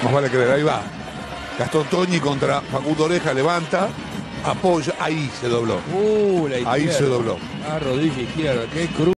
Más vale creer, ahí va. Gastón Toñi contra Facundo Oreja, levanta, apoya, ahí se dobló. La izquierda. Ahí se dobló. Rodilla izquierda, qué cruz.